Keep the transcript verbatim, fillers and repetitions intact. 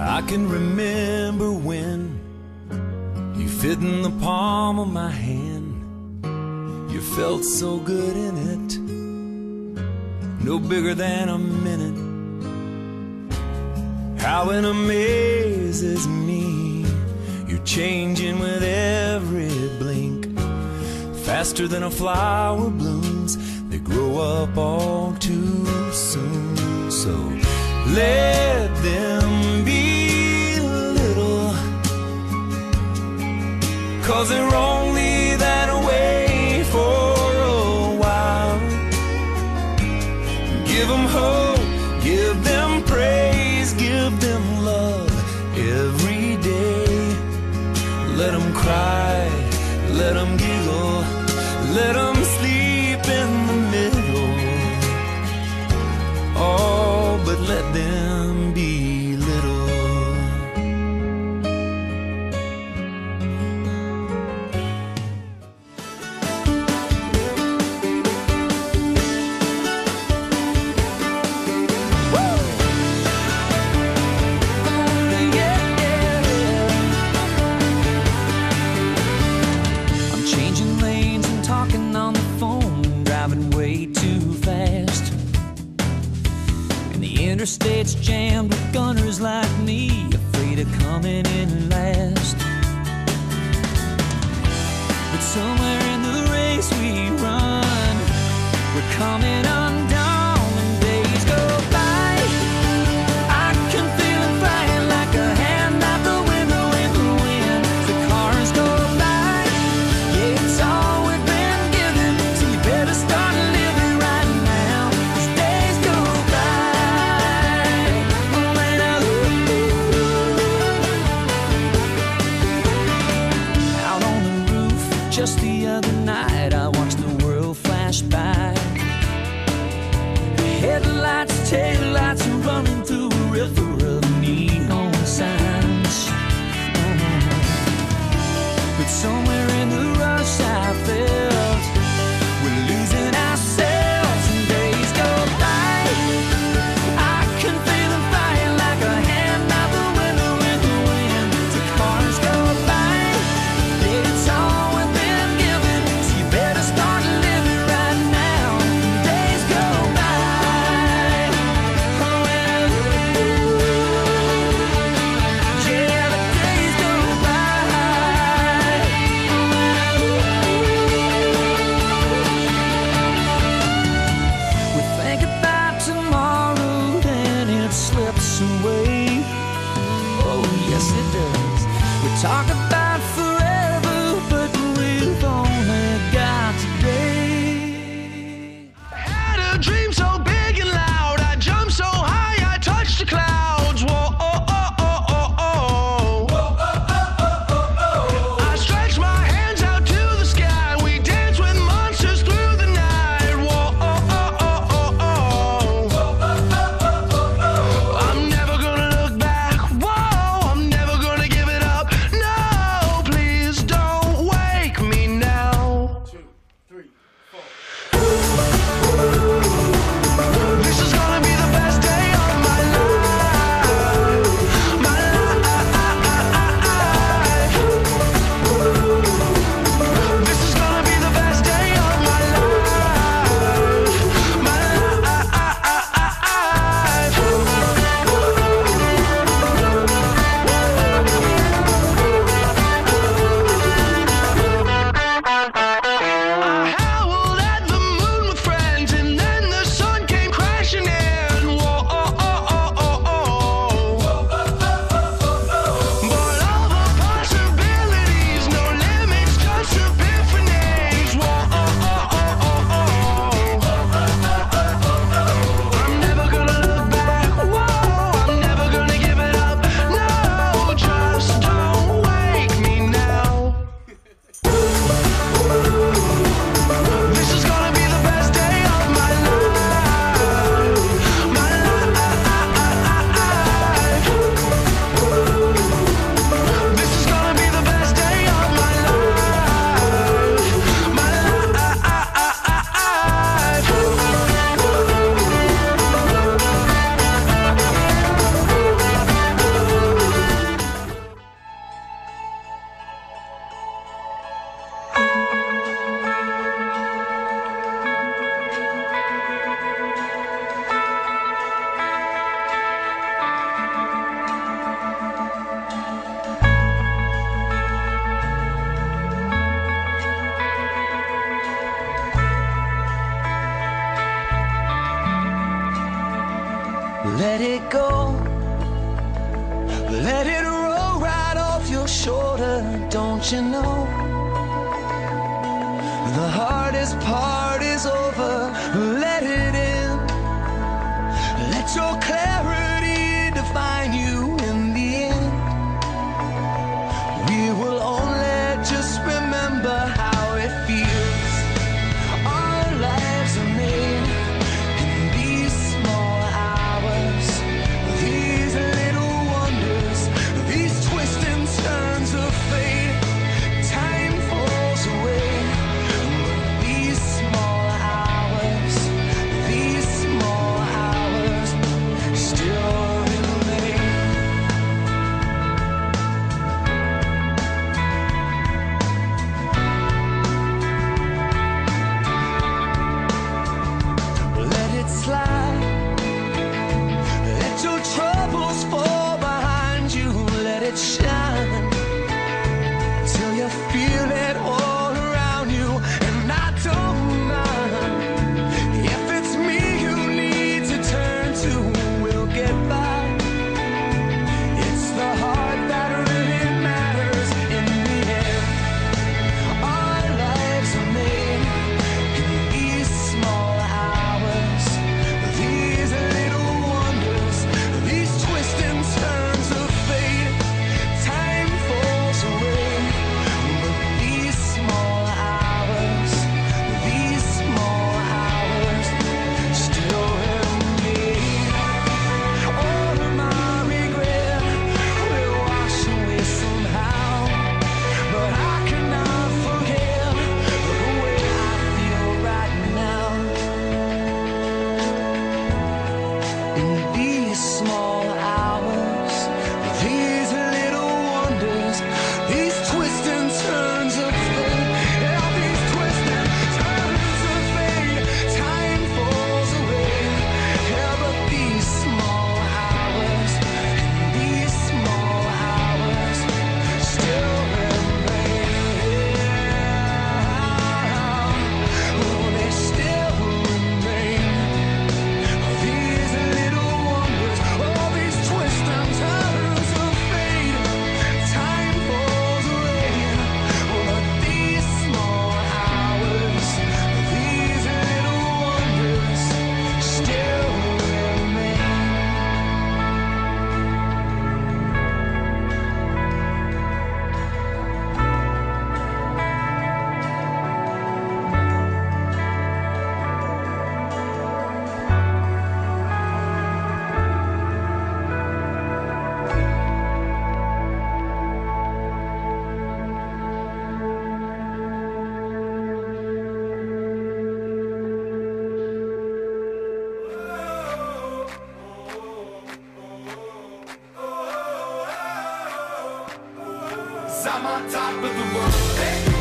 I can remember when you fit in the palm of my hand. You felt so good in it, no bigger than a minute. How it amazes me, you're changing with every blink. Faster than a flower blooms, they grow up all too soon. So let them be little, 'cause they're only that way for a while. Give them hope, give them praise, give them love every day. Let them cry, let them giggle, let them sleep in the middle. Oh, but let them be little. Interstate's jammed with gunners like me, afraid of coming in last. But somewhere in the race we run, we're coming undone when days go by. I can feel it flying like a hand out the window in the wind. The cars go by, yeah, it's all we've been given, so you better start living right now, 'cause days go by. Just the other night, I watched the world flash by. Headlights, taillights, running through a river of neon signs. But somewhere in the rush I felt we're losing ourselves and days go by. I can feel them flying like a hand out the window in the wind. The cars go by, it's all talk about forever, but we've only got today. I had a dream so big and loud, I jumped so high, I touched the clouds. Whoa, oh, oh, oh, oh, oh. Whoa, oh, oh, oh, oh, oh. I stretched my hands out to the sky, we danced with monsters through the night. Whoa, oh, oh, oh, oh, oh. Whoa, oh, oh, oh, oh, oh. I'm never gonna look back, whoa, I'm never gonna give it up, no. Let it roll right off your shoulder, don't you know? The hardest part is over, let it in. Let your clarity define you in the end. We will only just remember how it feels. Our lives are made in these small hours, these little wonders, these twists and turns of fate. Time falls away, but these small hours, these small hours still remain. Let it slide. Let your troubles fall behind you. Let it shine till you feel it all around you. And I don't mind if it's me you need to turn to. We'll get by. It's the heart that really matters in the end. Our lives are made in these small hours, these little wonders, these twists and turns of fate. Time falls away, but these small hours, these small hours still remain. All of my regret will wash away somehow, but I cannot forget the way I feel right now. In these small hours, these little wonders, these twists and turns of fate, yeah, these twists and turns of fate. Time falls away, yeah, but these small hours, these small hours still remain. Oh, they still remain. These little wonders, all these twists and turns of fate. Time falls away, but these small hours, these little wonders still remain. I'm on top of the world. Hey.